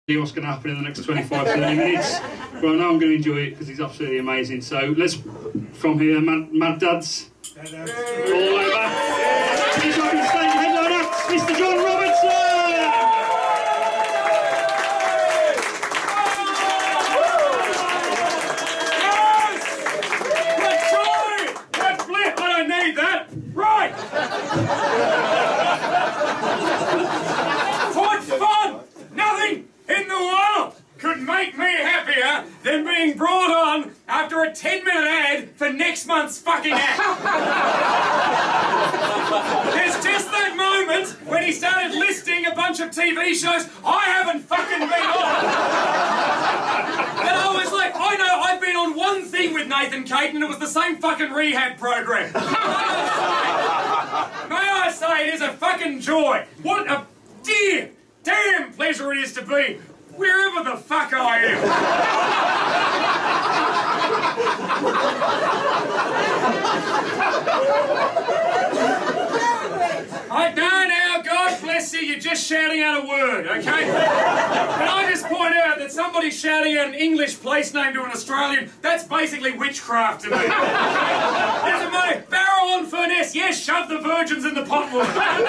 what's going to happen in the next 25-30 minutes. But I know I'm going to enjoy it because he's absolutely amazing. So let's, from here, Mad Dads, all over. Please welcome to stage headline act, Mr. John Robertson! Right! What fun! Nothing in the world could make me happier than being brought on after a 10-minute ad for next month's fucking ad. There's just that moment when he started listing a bunch of TV shows I haven't fucking been on. And I was like, I know, I've been on one thing with Nathan Caton and it was the same fucking rehab program. May I say, it is a fucking joy. What a damn pleasure it is to be wherever the fuck I am. I know now, God bless you, you're just shouting out a word, okay? Can I just point out that somebody shouting out an English place name to an Australian, that's basically witchcraft to me. There's a money, barrel on Furness, yes, shove the virgins in the potwood.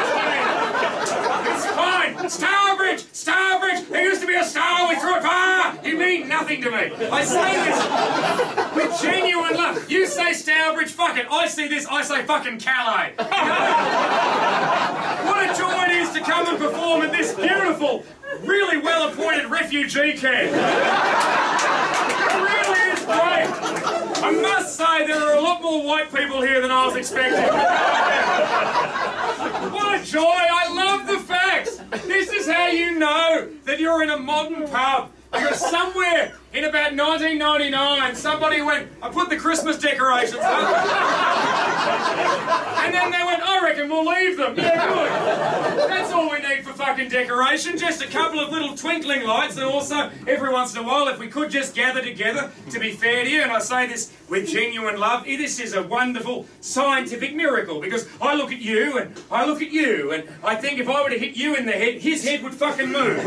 It's fine. Stourbridge, there used to be a star we threw it, you mean nothing to me. I say this with genuine love. You say Stourbridge, fuck it. I see this, I say fucking Calais. What a joy it is to come and perform at this beautiful, really well-appointed refugee camp. It really is great. I must say there are a lot more white people here than I was expecting. What a joy, I love the facts. This is how you know that you're in a modern pub. Because somewhere in about 1999, somebody went, I put the Christmas decorations up. And then they went, I reckon we'll leave them. Yeah, good. That's all we need for fucking decoration. Just a couple of little twinkling lights. And also, every once in a while, if we could just gather together, to be fair to you, and I say this with genuine love, this is a wonderful scientific miracle. Because I look at you, and I look at you, and I think if I were to hit you in the head, his head would fucking move.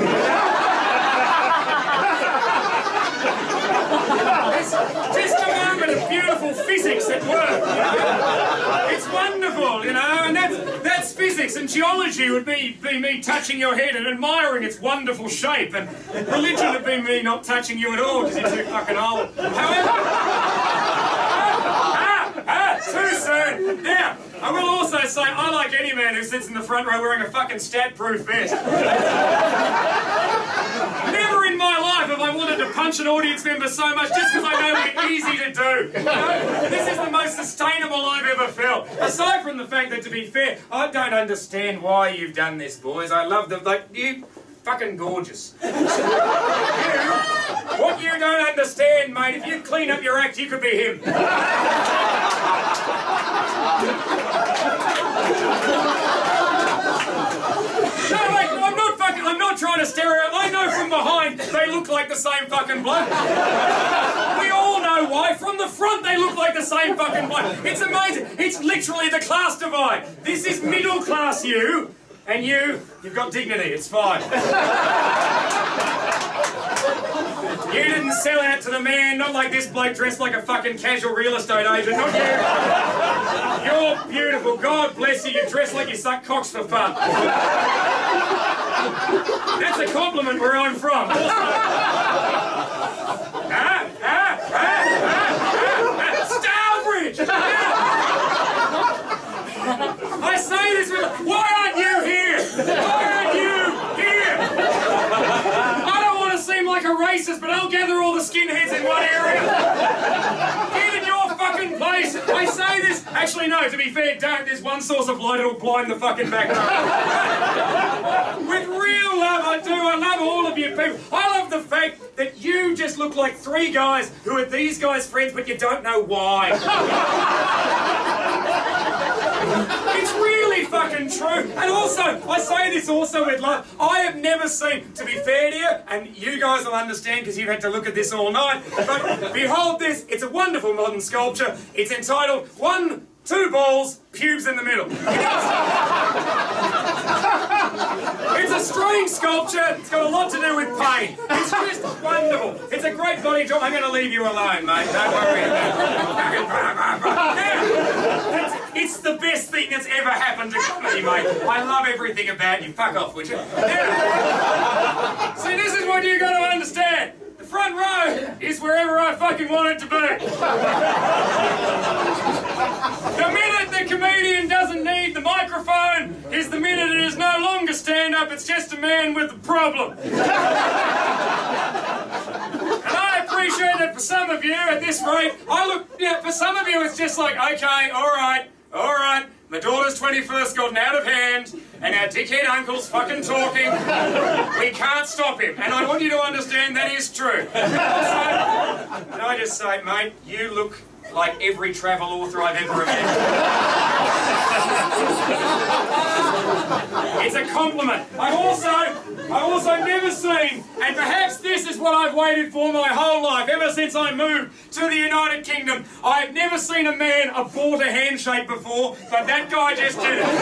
It's just a moment of beautiful physics at work, you know? It's wonderful, you know, and that's physics, and geology would be me touching your head and admiring its wonderful shape, and religion would be me not touching you at all because you're too fucking old. However, too soon. Now, I will also say, I like any man who sits in the front row wearing a fucking stat-proof vest. Never in my life have I wanted to punch an audience member so much just because I know it's easy to do. You know? This is the most sustainable I've ever felt. Aside from the fact that, to be fair, I don't understand why you've done this, boys. I love the, like, you fucking gorgeous. What you don't understand, mate, if you clean up your act, you could be him. No, wait, I'm not trying to stereotype. I know from behind they look like the same fucking bloke. We all know why. From the front they look like the same fucking bloke. It's amazing. It's literally the class divide. This is middle class you, and you've got dignity. It's fine. You didn't sell out to the man, not like this bloke dressed like a fucking casual real estate agent, not you. You're beautiful, God bless you, you dress like you suck cocks for fun. That's a compliment where I'm from. Stourbridge! I say this with, why aren't you here? Why aren't you here? I don't want to seem like a racist, but I'll gather all the skinheads in one area. Get in your fucking place. I say this. Actually, no, to be fair, don't. There's one source of light that'll blind the fucking back row. With real love, I do. I love all of you people. I love the fact that you just look like three guys who are these guys' friends, but you don't know why. It's really fucking true. And also, I say this also with love, I have never seen, to be fair to you, and you guys will understand because you've had to look at this all night, but behold this, it's a wonderful modern sculpture. It's entitled 1, 2 balls, pubes in the middle. It's a strange sculpture. It's got a lot to do with pain. It's just wonderful. It's a great body job. I'm going to leave you alone, mate. Don't worry about it. It's the best thing that's ever happened to comedy, mate. I love everything about you. Fuck off, would you? See, this is what you got to understand. The front row is wherever I fucking want it to be. The minute the comedian doesn't need the microphone is the minute it is no longer stand-up, it's just a man with a problem. And I appreciate that for some of you at this rate, for some of you it's just like, okay, all right, my daughter's 21st gotten out of hand, and our dickhead uncle's fucking talking. We can't stop him, and I want you to understand that is true. Also, can I just say, mate, you look like every travel author I've ever met. It's a compliment. I've also never seen, and perhaps this is what I've waited for my whole life, ever since I moved to the United Kingdom. I've never seen a man abort a handshake before, but that guy just did it.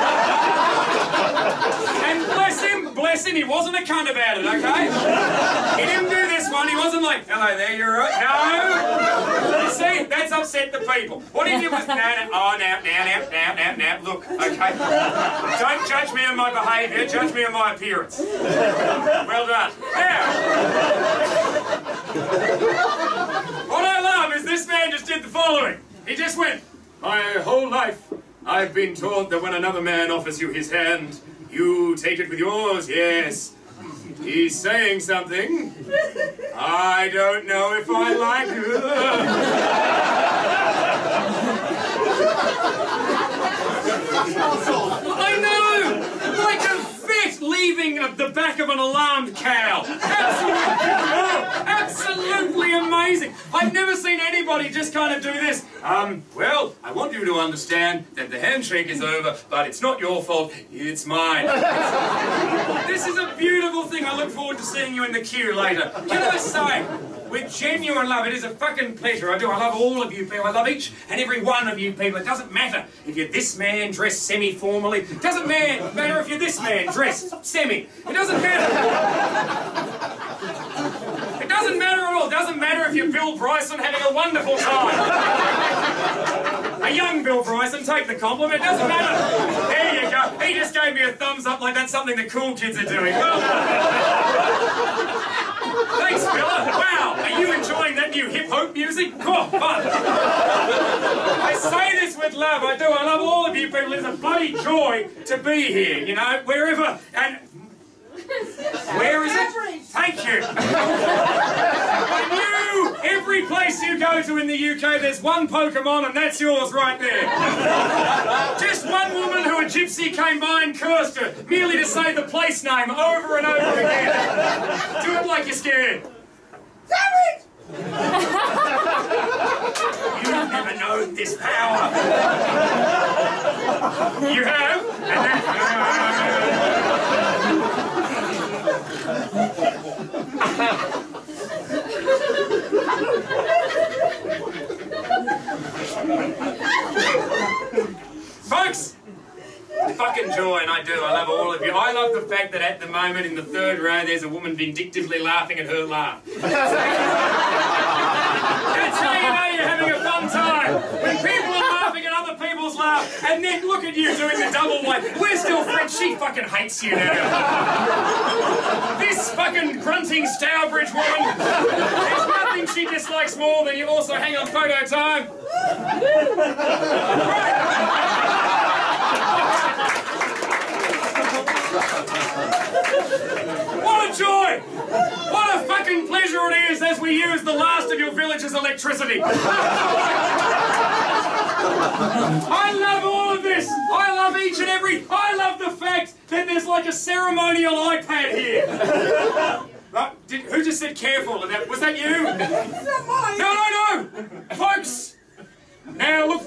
And bless him, he wasn't a cunt about it, okay? He didn't do this one, he wasn't like, hello there, you're right. No! You see, that's upset the people. What he did was, now, look, okay? Don't judge me on my behaviour, judge me on my appearance. Well done. Now, what I love is this man just did the following. He just went, my whole life I've been taught that when another man offers you his hand, you take it with yours, yes. He's saying something. I don't know if I like it. I know! Like a Fitz leaving the back of an alarmed cow. Absolutely amazing. I've never seen anybody just kind of do this. Well, I want you to understand that the handshake is over, but it's not your fault, it's mine. This is a beautiful thing. I look forward to seeing you in the queue later. Can I say, with genuine love, it is a fucking pleasure. I do. I love all of you people. I love each and every one of you people. It doesn't matter if you're this man dressed semi-formally. It doesn't matter if you're this man dressed semi. It doesn't matter. It doesn't matter at all. It doesn't matter if you're Bill Bryson having a wonderful time. A young Bill Bryson, take the compliment. It doesn't matter. There you go. He just gave me a thumbs up like that's something the cool kids are doing. Well done. Thanks, fella. Wow, are you enjoying that new hip-hop music? Cool, fun. I say this with love, I do. I love all of you people. It's a bloody joy to be here, you know, wherever, and... Where is it? Thank you. I knew every place you go to in the UK, there's one Pokemon, and that's yours right there. Just one woman who a gypsy came by and cursed her, merely to say the place name over and over again. Do it like you're scared. Damn it! You've never known this power. You have? Folks, fucking joy, and I do. I love all of you. I love the fact that at the moment in the third row there's a woman vindictively laughing at her laugh. That's how you know you're having a fun time. When people are laughing at other people's laugh, and then look at you doing the double way. We're still friends. She fucking hates you now. This fucking grunting Stourbridge woman. There's nothing she dislikes more than you. Also, hang on, photo time. What a joy! What a fucking pleasure it is as we use the last of your village's electricity. I love all of this. I love each and every... I love the fact that there's like a ceremonial iPad here. Who just said careful? Was that you? It's not mine. No. Folks, now look.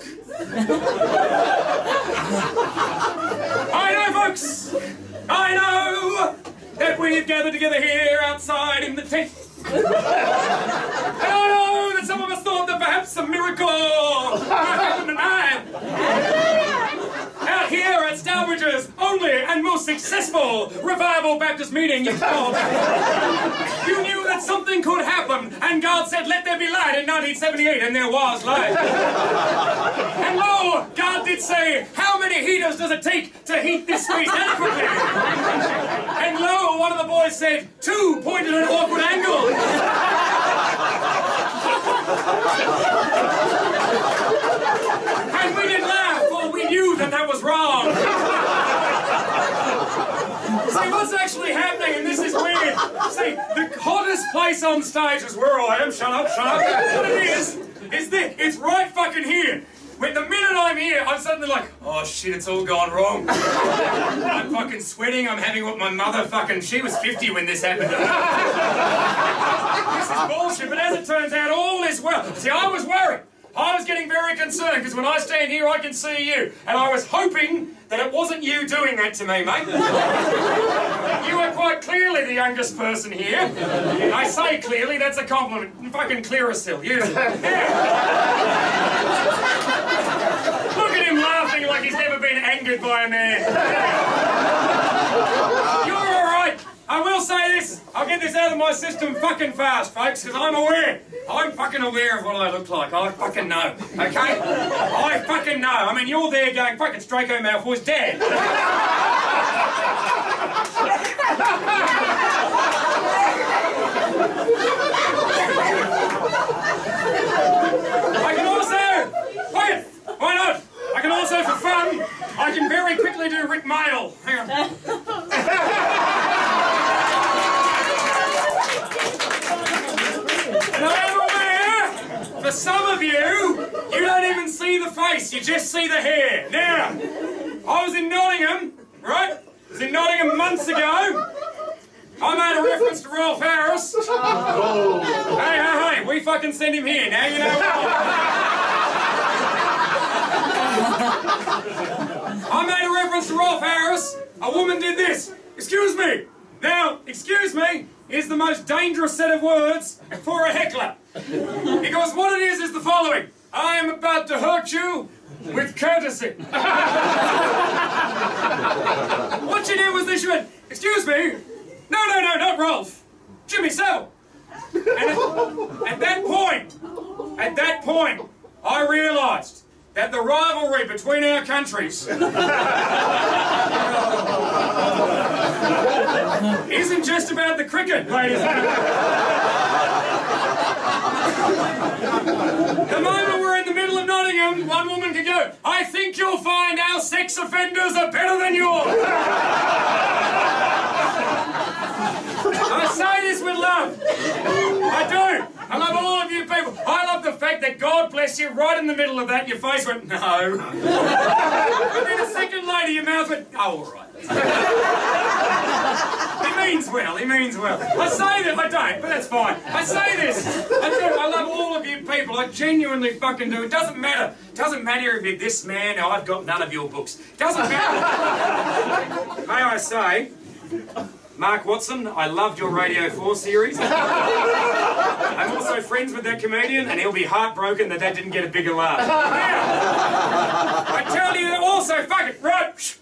I know, folks. I know that we've gathered together here outside in the tent. And I know that some of us thought that perhaps a miracle might happen tonight. Out here at Stourbridge's only and most most successful revival Baptist meeting you've held. You knew that something could happen, and God said, let there be light in 1978, and there was light. And lo, God did say, how many heaters does it take to heat this space adequately? And lo, one of the boys said, 2 pointed at an awkward angle. And we didn't laugh, for we knew that that was wrong. See, what's actually happening, and this is weird, see, the hottest place on stage is where I am, shut up. What it is this, it's right fucking here. When the minute I'm here, I'm suddenly like, oh shit, it's all gone wrong. I'm fucking sweating, I'm having what my mother fucking, she was 50 when this happened to her. This is bullshit, but as it turns out, all is well. See, I was worried. I was getting very concerned, because when I stand here, I can see you. And I was hoping that it wasn't you doing that to me, mate. You are quite clearly the youngest person here. I say clearly, that's a compliment. Fucking clearer still. Use it. Yeah. Look at him laughing like he's never been angered by a man. You're all right. I will say this. I'll get this out of my system fucking fast, folks, because I'm aware. I'm fucking aware of what I look like. I fucking know. Okay? I fucking know. I mean, you're there going, fucking Straco Malfoy's dead. I can also... Wait, why not? I can also, for fun, I can very quickly do Rick Mail. Hang on. For some of you, you don't even see the face, you just see the hair. Now, I was in Nottingham, right? I was in Nottingham months ago. I made a reference to Rolf Harris. Hey, we fucking send him here. Now you know what. I made a reference to Rolf Harris. A woman did this. Excuse me. Now, excuse me is the most dangerous set of words for a heckler. Because what it is the following. I am about to hurt you with courtesy. What you did was this, you went, excuse me. No, not Rolf. Jimmy Savile. And at that point, I realised that the rivalry between our countries isn't just about the cricket, ladies and gentlemen. The moment we're in the middle of Nottingham, one woman could go, I think you'll find our sex offenders are better than yours. I say this with love. I do. I love all of you people. I love the fact that God bless you right in the middle of that, your face went, no. And then a second later, your mouth went, oh, all right. He means well, he means well. I say that, I don't, but that's fine. I say this, I do, I love all of you people, I genuinely fucking do. It doesn't matter. It doesn't matter if you're this man or I've got none of your books. It doesn't matter. May I say, Mark Watson, I loved your Radio 4 series. I'm also friends with that comedian, and he'll be heartbroken that that didn't get a bigger laugh. Now, I tell you also, fuck it, right?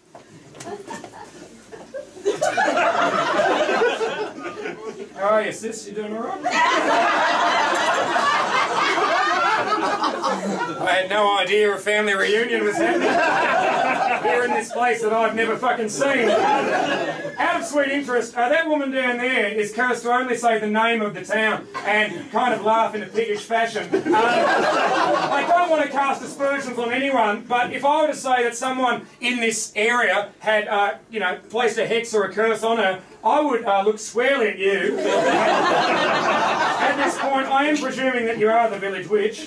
How are you, sis? You doing all right? I had no idea a family reunion was happening here in this place that I've never fucking seen. Out of sweet interest, that woman down there is cursed to only say the name of the town and kind of laugh in a piggish fashion. I don't want to cast aspersions on anyone, but if I were to say that someone in this area had, you know, placed a hex or a curse on her, I would look squarely at you. At this point, I am presuming that you are the village witch.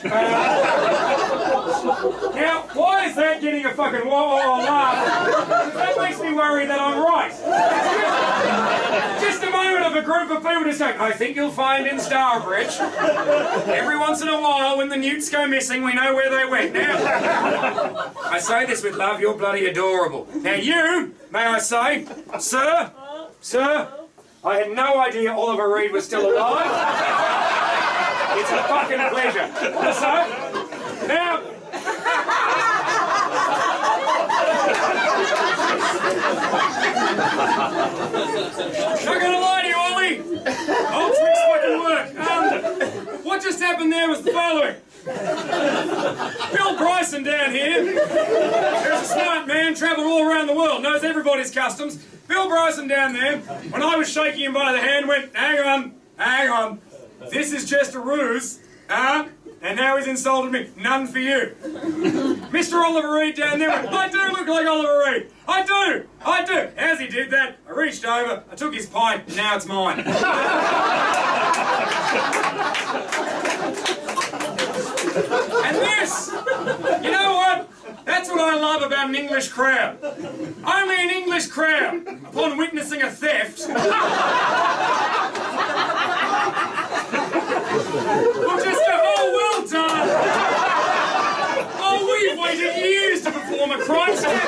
Now, why is that getting a fucking wah-wah laugh? That makes me worry that I'm right. Just a moment of a group of people just going, I think you'll find in Stourbridge, every once in a while when the newts go missing, we know where they went. Now, I say this with love, you're bloody adorable. Now you, may I say, Sir, I had no idea Oliver Reed was still alive. It's a fucking pleasure. So, now... Not gonna lie to you, Ollie. Old tricks fucking work. What just happened there was the following. Bill Bryson down here, who's a smart man, travelled all around the world, knows everybody's customs. Bill Bryson down there, when I was shaking him by the hand, went, hang on, this is just a ruse, and now he's insulted me, none for you. Mr. Oliver Reed down there went, I do look like Oliver Reed, I do. As he did that, I reached over, I took his pint, and now it's mine. And this, you know what? That's what I love about an English crowd. Only an English crowd, upon witnessing a theft, will just go, oh, well done. Oh, we've waited years to perform a crime scene.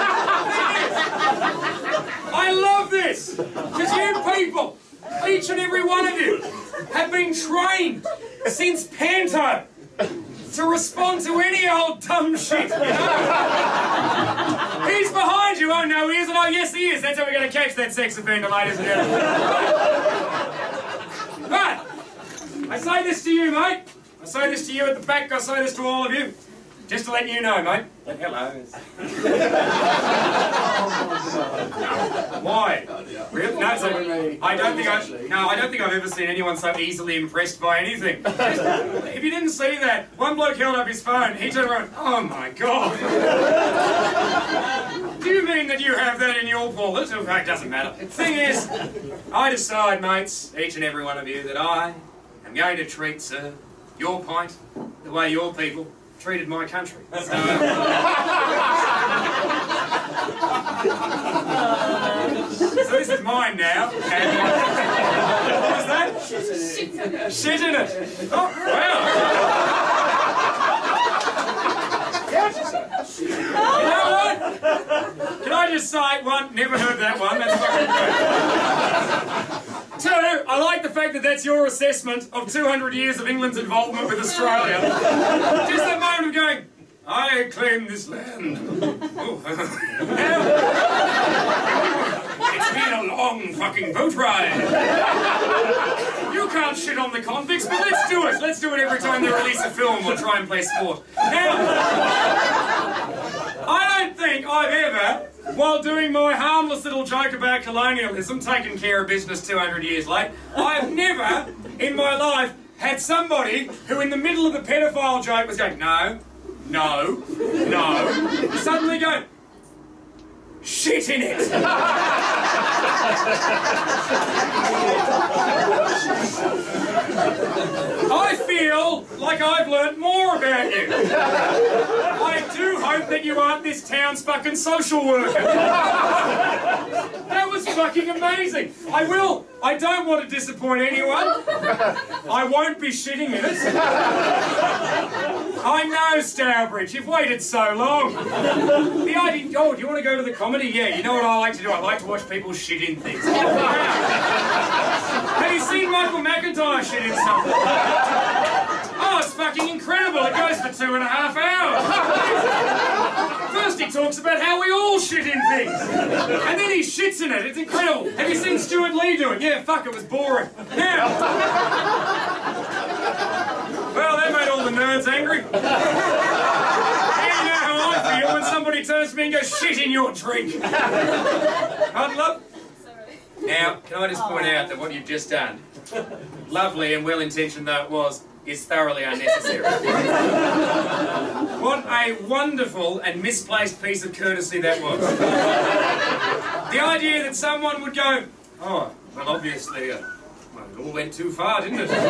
I love this, because you people, each and every one of you, have been trained since Panto to respond to any old dumb shit, you know? He's behind you. Oh, no, he isn't. Oh, yes, he is. That's how we're going to catch that sex offender, ladies and gentlemen. But I say this to you, mate. I say this to you at the back. I say this to all of you. Just to let you know, mate. Hello. Why? Really? No, I don't think I've ever seen anyone so easily impressed by anything. If you didn't see that, one bloke held up his phone, he turned around, oh my God. Do you mean that you have that in your wallet? It doesn't matter. The thing is, I decide, mates, each and every one of you, that I am going to treat, sir, your pint the way your people treated my country. So, so this is mine now. And, what was that? Shit in it. Oh, wow. You know what? Can I just say, one, never heard that one. That's fucking great. Two, I like the fact that that's your assessment of 200 years of England's involvement with Australia. Just that moment of going, I claim this land. Oh. It's been a long fucking boat ride. You can't shit on the convicts, but let's do it. Let's do it every time they release a film or try and play sport. Now, I don't think I've ever, while doing my harmless little joke about colonialism, taken care of business 200 years late, I've never in my life had somebody who in the middle of the pedophile joke was going, no, suddenly going, shit in it. I feel like I've learnt more about you. I do hope that you aren't this town's fucking social worker. That was fucking amazing. I don't want to disappoint anyone. I won't be shitting in it. I know, Stourbridge, you've waited so long. The idea, oh, do you want to go to the comedy? Yeah, you know what I like to do? I like to watch people shit in things. Have you seen Michael McIntyre shit in something? Oh, it's fucking incredible. It goes for 2.5 hours. First he talks about how we all shit in things. And then he shits in it. It's incredible. Have you seen Stuart Lee do it? Yeah, fuck, it was boring. Now, well, that made all the nerds angry. And you know how I feel when somebody turns to me and goes, shit in your drink. Pardon, love? Now, can I just point out that what you've just done, lovely and well-intentioned though it was, is thoroughly unnecessary. What a wonderful and misplaced piece of courtesy that was. The idea that someone would go, oh, well obviously, well, it all went too far, didn't it?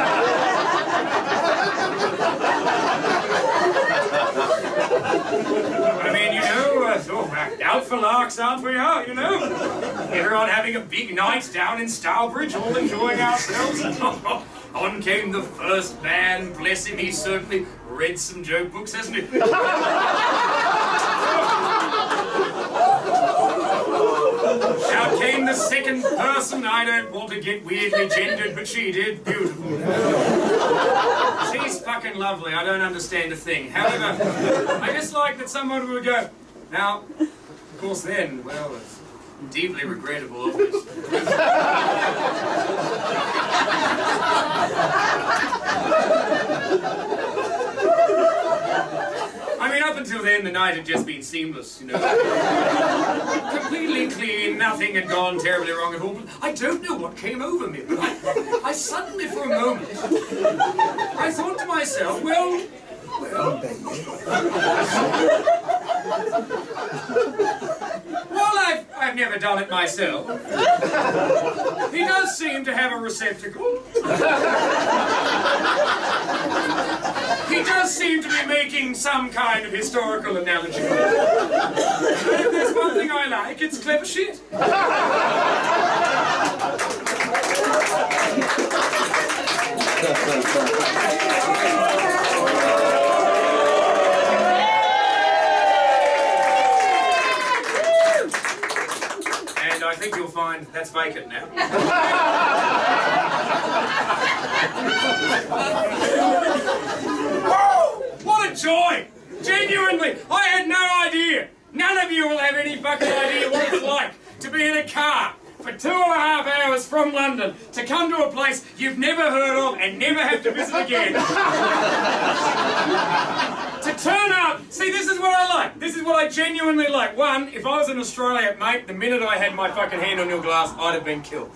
I mean, you know, out for larks, aren't we? You know? Everyone having a big night down in Stourbridge, all enjoying ourselves. On came the first man, bless him, he certainly read some joke books, hasn't he? Out came the second person. I don't want to get weirdly gendered, but she did. Beautiful. She's fucking lovely. I don't understand a thing. However, I just like that someone would go, now, of course then, well, Deeply regrettable, obviously. I mean, up until then, the night had just been seamless, you know. Completely clean, nothing had gone terribly wrong at all. But I don't know what came over me, but I suddenly, for a moment, I thought to myself, well, while I've never done it myself, he does seem to have a receptacle. He does seem to be making some kind of historical analogy. And if there's one thing I like, it's clever shit. And I think you'll find that's vacant now. Oh, what a joy! Genuinely, I had no idea. None of you will have any fucking idea what it's like to be in a car for 2.5 hours from London to come to a place you've never heard of and never have to visit again. To turn up, see, this is what I like. This is what I genuinely like. One, if I was in Australia, mate, the minute I had my fucking hand on your glass, I'd have been killed.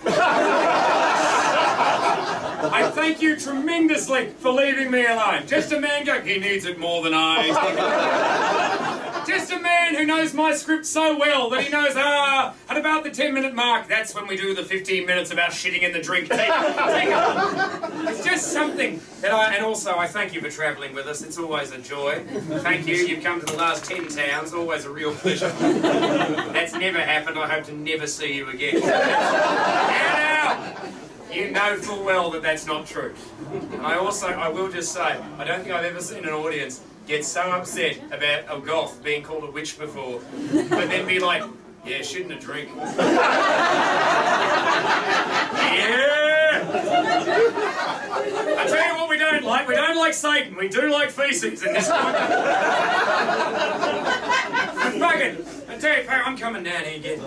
I thank you tremendously for leaving me alone. Just a man go, he needs it more than I. Just a man who knows my script so well that he knows, at about the 10-minute mark, that's when we do the 15 minutes about shitting in the drink. Take it. It's just something that and also I thank you for travelling with us. It's always a joy. Thank you. You've come to the last 10 towns. Always a real pleasure. That's never happened. I hope to never see you again. Now, you know full well that that's not true. And I will just say, I don't think I've ever seen an audience get so upset about a goth being called a witch before, but then be like, yeah, shouldn't have drink. Yeah! I tell you what we don't like. We don't like Satan. We do like feces in this one. But fucking, I tell you, I'm coming down here again.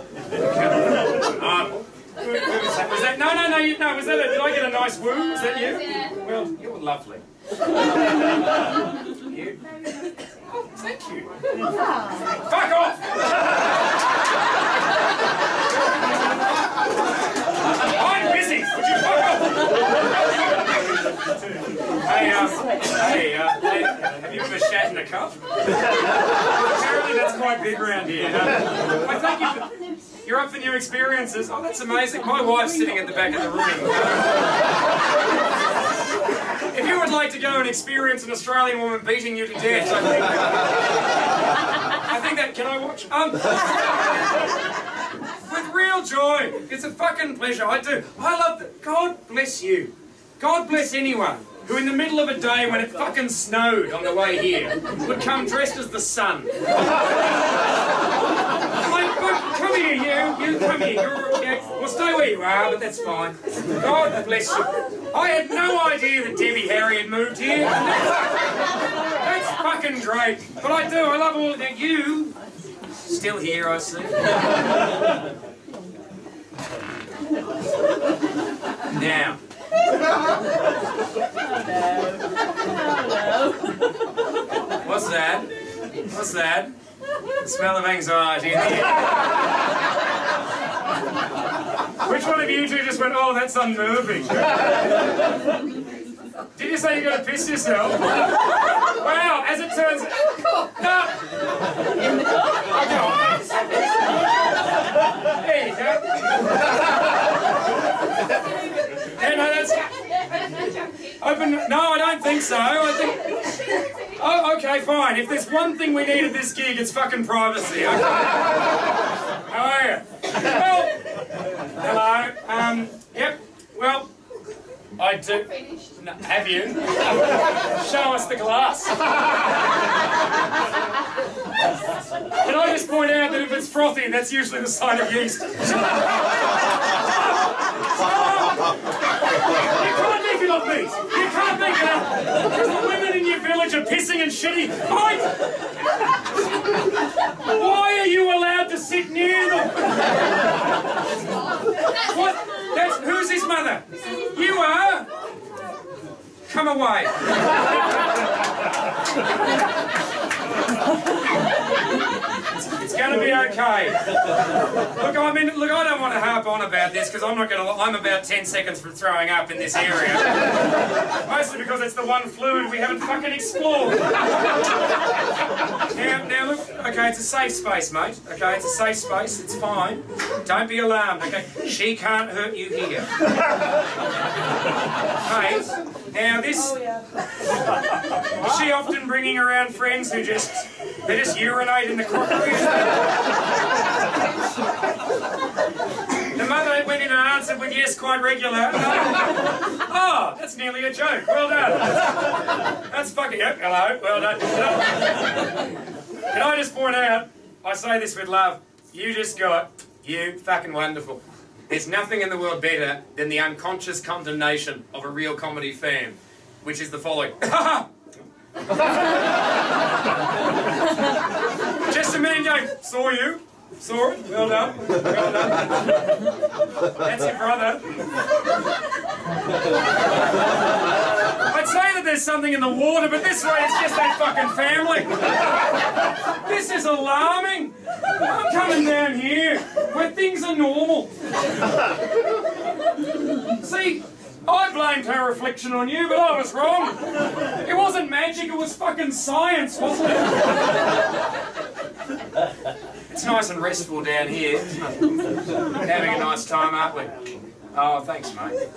Was that? No, was that did I get a nice woo? Was that you? Well, you're lovely. You? Oh, thank you. Fuck off! I'm busy. Would you fuck off? Hey, have you ever shat in a cup? Apparently that's quite big around here. I thank you for... You're up for new experiences. Oh, that's amazing. My wife's sitting at the back of the room. If you would like to go and experience an Australian woman beating you to death, I think that can I watch? With real joy. It's a fucking pleasure. I do. I love that. God bless you. God bless anyone who in the middle of a day when it fucking snowed on the way here would come dressed as the sun. Come here, you come here. Well, stay where you are, but that's fine. God bless you. I had no idea that Debbie Harry had moved here. That's fucking great. But I do, I love all of that. You, still here, I see. Now. What's that? What's that? The smell of anxiety in the air. Which one of you two just went, oh, that's unnerving? Did you say you're going to piss yourself? Wow, as it turns out... No! In the car? There you go. Yeah, no, that's... Open... No, I don't think so. I think... Oh, okay, fine. If there's one thing we need at this gig, it's fucking privacy. Okay. How are you? Well... Hello. Yep. Well... I do... No, have you? Show us the glass. Can I just point out that if it's frothy, that's usually the sign of yeast. You can't make it off these. You can't make it up. Because the women in your village are pissing and shitting. Why are you allowed to sit near them? What? Who's his mother? You are? Come away. It's going to be okay. Look, I don't want to harp on about this because I'm about 10 seconds from throwing up in this area. Mostly because it's the one fluid we haven't fucking explored. Now look, okay, it's a safe space, mate. Okay, it's a safe space, it's fine. Don't be alarmed, okay? She can't hurt you here. Mate, now this... Is she often bringing around friends who just urinate in the crockery? The mother went in and answered with yes quite regular. Oh, that's nearly a joke. Well done. That's fucking... Yep, hello, well done. Can I just point out, I say this with love, you fucking wonderful. There's nothing in the world better than the unconscious condemnation of a real comedy fan, which is the following. Just a man going, saw you, saw it, well done, well done. That's your brother. I'd say that there's something in the water, but this way it's just that fucking family. This is alarming. I'm coming down here where things are normal. See, I blamed her reflection on you, but I was wrong. It wasn't magic, it was fucking science, wasn't it? It's nice and restful down here. Having a nice time, aren't we? Oh, thanks, mate.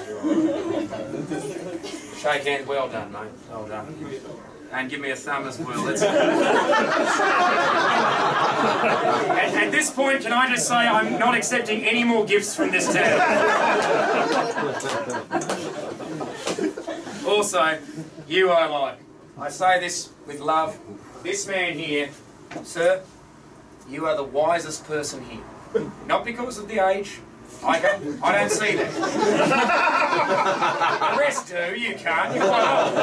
Shake hands. Well done, mate. Well done. And give me a thumb as well. At this point, can I just say I'm not accepting any more gifts from this town. Also, you I like. I say this with love. This man here, sir, you are the wisest person here. Not because of the age. I don't see that. The rest do, you can't. You're quite old.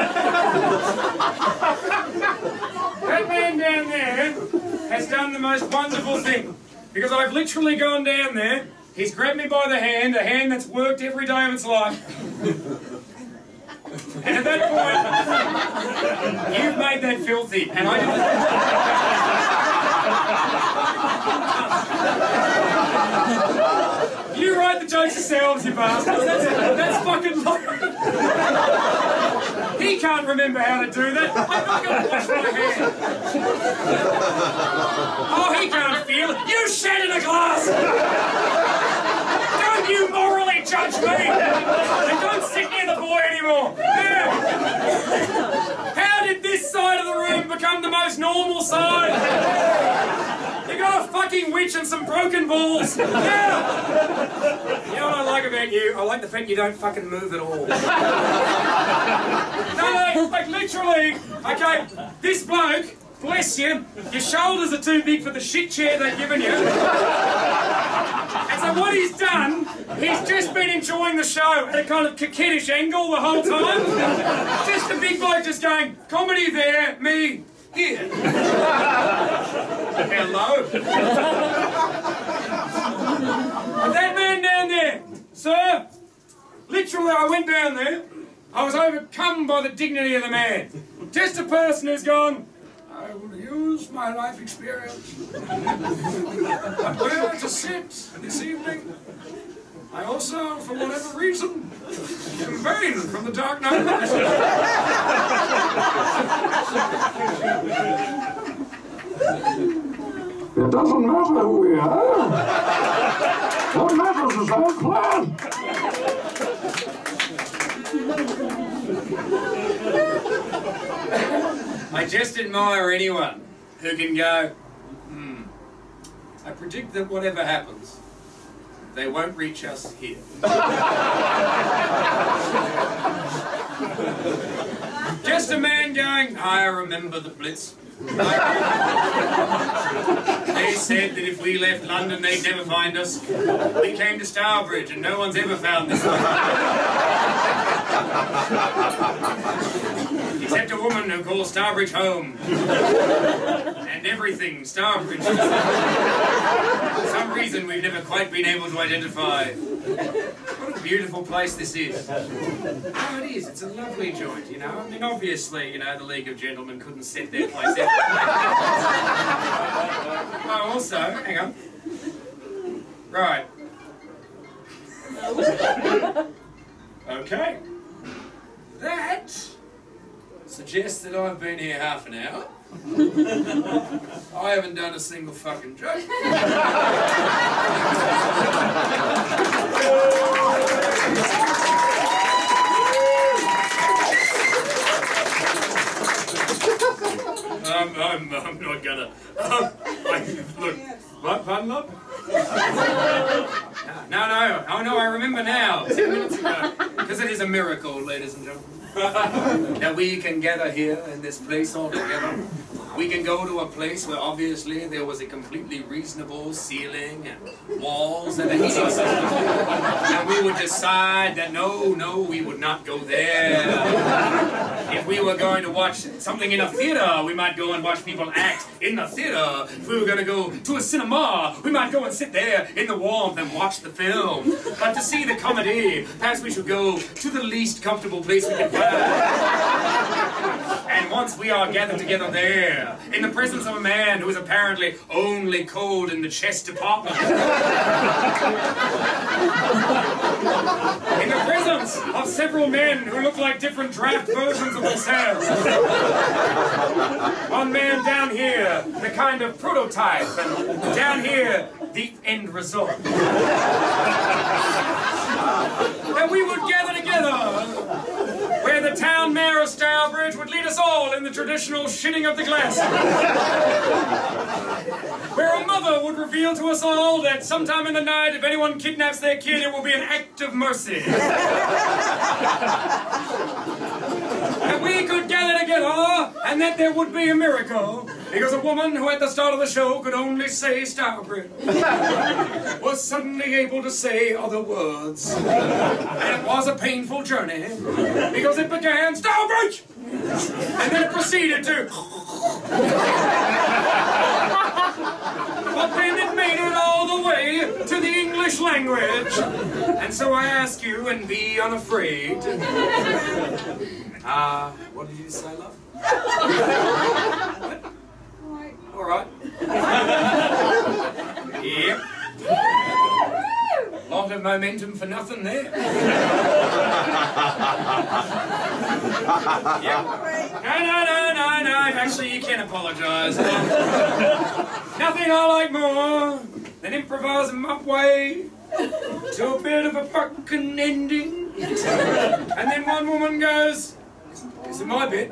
That man down there has done the most wonderful thing. Because I've literally gone down there, he's grabbed me by the hand, a hand that's worked every day of its life. And at that point, you've made that filthy, and I didn't... You write the jokes yourselves, you bastards. That's fucking like... He can't remember how to do that. I'm not going to wash my hands. Oh, he can't feel it. You shat in a glass. Don't you morally judge me. And don't sit near the boy anymore. Yeah. How did this side of the room become the most normal side? You got a fucking witch and some broken balls. Yeah. You know what I like about you? I like the fact you don't fucking move at all. No, like literally, okay, this bloke, bless you, your shoulders are too big for the shit chair they've given you. And so what he's done, he's just been enjoying the show at a kind of coquettish angle the whole time. Just a big bloke just going, comedy there, me here. Hello. And that man down there, sir, literally I went down there, I was overcome by the dignity of the man. Just a person who's gone, I will use my life experience. Where to sit this evening. I also, for whatever reason, am banned from the Dark Knight. It doesn't matter who we are. What matters is our plan. I just admire anyone who can go, I predict that whatever happens, they won't reach us here. Just a man going, I remember the Blitz. They said that if we left London, they'd never find us. We came to Stourbridge, and no one's ever found this one. Except a woman who calls Stourbridge home. And and everything Stourbridge. For some reason we've never quite been able to identify what a beautiful place this is. Oh, it is. It's a lovely joint, you know. I mean, obviously, you know, the League of Gentlemen couldn't set their place out. Oh, also, hang on. Right. Okay. That suggests that I've been here half an hour. I haven't done a single fucking joke. I'm not gonna. Look, what, pardon, love? No, oh no, I remember now, 10 minutes ago. Because it is a miracle, ladies and gentlemen, that we can gather here in this place all together. We can go to a place where obviously there was a completely reasonable ceiling and walls and a heating system. And we would decide that no, we would not go there. If we were going to watch something in a theater, we might go and watch people act in the theater. If we were going to go to a cinema, we might go and sit there in the warmth and watch the film. But to see the comedy, perhaps we should go to the least comfortable place we can find. And once we are gathered together there, in the presence of a man who is apparently only cold in the chest department, in the presence of several men who look like different draft versions of themselves, one man down here, the kind of prototype, and down here, the end result. And we would gather together where the town mayor of Stourbridge would lead us all in the traditional shitting of the glasses. Where a mother would reveal to us all that sometime in the night, if anyone kidnaps their kid, it will be an act of mercy. And we could gather together, and that there would be a miracle, because a woman who at the start of the show could only say Stourbridge was suddenly able to say other words. And it was a painful journey, because it began Stourbridge! And then it proceeded to... But then it made it all the way to the English language. And so I ask you, and be unafraid. What did you say, love? What? All right. Yep. Lot of momentum for nothing there. Yep. No. Actually, you can apologise. Nothing I like more than improvising my way to a bit of a fucking ending. And then one woman goes, "This is my bit."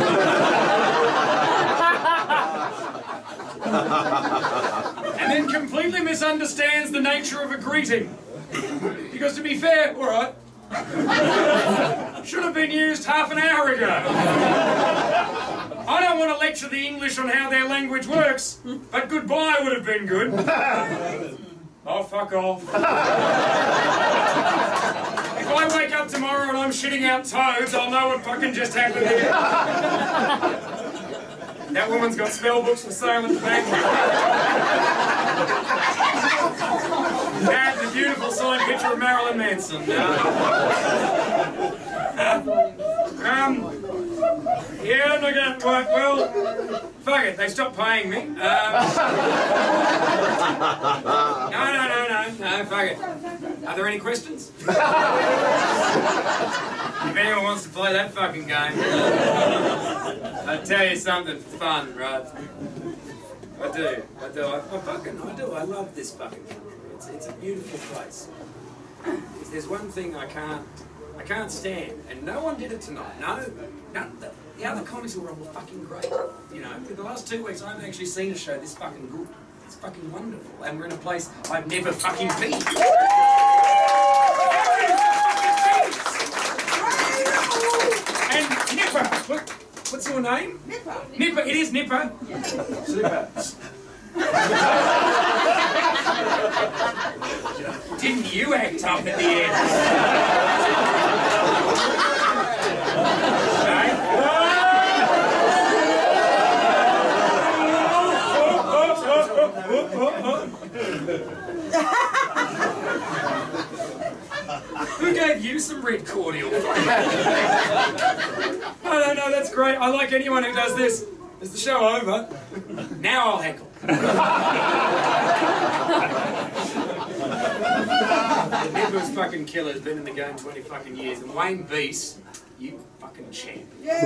And then completely misunderstands the nature of a greeting. Because to be fair, alright, should have been used half an hour ago. I don't want to lecture the English on how their language works, but goodbye would have been good. Oh, fuck off. If I wake up tomorrow and I'm shitting out toads, I'll know what fucking just happened here. That woman's got spell books for sale at the back. That's a beautiful signed picture of Marilyn Manson. Yeah, not gonna work well. Fuck it, they stopped paying me. No, fuck it. Are there any questions? If anyone wants to play that fucking game, I'll tell you something fun, right? I do. I love this fucking country. It's a beautiful place. If there's one thing I can't stand, and no one did it tonight. The other comics were all fucking great. You know, for the last 2 weeks, I haven't actually seen a show this fucking good. It's fucking wonderful, and we're in a place I've never fucking been. And Nipper, what's your name? Nipper. Nipper, it is Nipper. Super. Didn't you act up at the end? Right? No, that's great. I like anyone who does this. Is the show over? Now I'll heckle. The Nimbus fucking killer has been in the game 20 fucking years, and Wayne Beast, you fucking champ.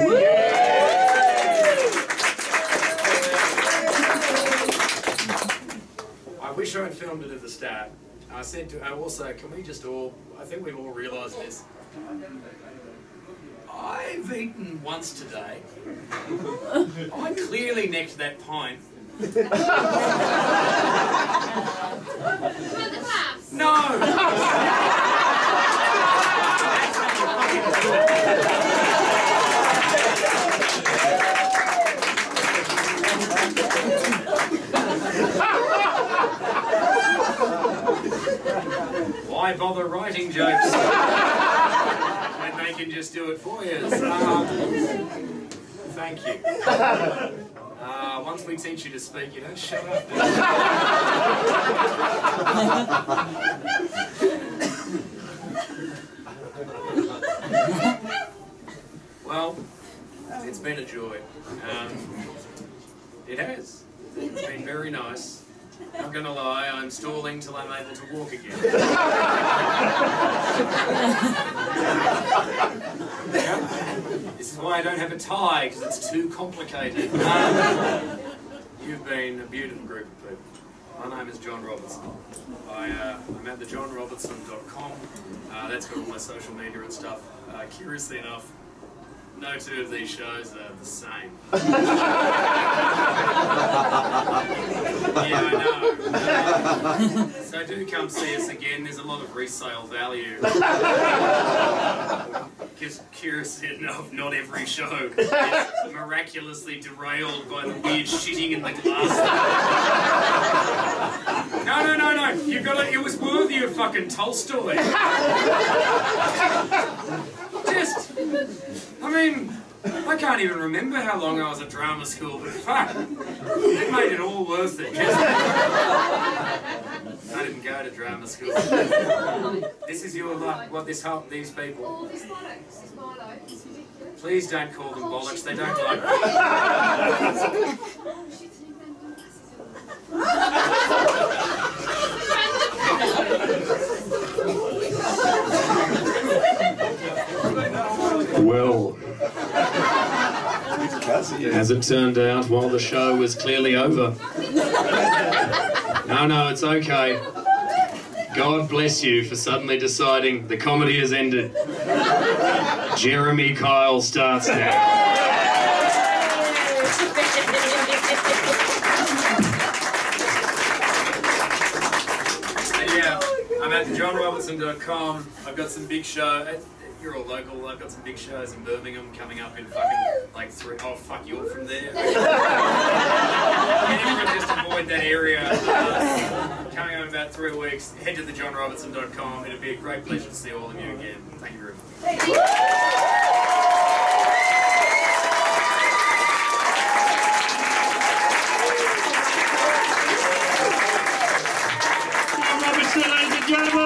I wish I'd filmed it at the start. I said to her also, can we just all, I think we've all realised this. I've eaten once today. I clearly necked that pint. No! Why bother writing jokes when they can just do it for you? Thank you. Once we teach you to speak, you don't shut up. Well, it's been a joy. It has. It's been very nice. Not gonna lie, I'm stalling till I'm able to walk again. Yeah. This is why I don't have a tie, because it's too complicated. You've been a beautiful group of people. My name is John Robertson. I'm at thejohnrobertson.com. That's got all my social media and stuff. Curiously enough, no two of these shows are the same. Yeah, I know. So do come see us again. There's a lot of resale value. Because curiously enough, not every show is miraculously derailed by the weird shitting in the glass. No. You got it. It was worthy of fucking Tolstoy. I mean, I can't even remember how long I was at drama school, but fuck, it made it all worth it. I didn't go to drama school. This is your luck. What these people? Oh, this bollocks. This bollocks. It's ridiculous. Please don't call them bollocks. They don't like me. Oh shit! Well, as it turned out, while the show was clearly over. No, it's okay. God bless you for suddenly deciding the comedy has ended. Jeremy Kyle starts now. Yeah, I'm at johnrobertson.com. I've got some big show. You're all local. I've got some big shows in Birmingham coming up in fucking like 3. Oh fuck, you're from there. Anyone just avoid that area. Coming up in about 3 weeks. Head to thejohnrobertson.com. It'd be a great pleasure to see all of you again. Thank you very much. Robertson, ladies and gentlemen.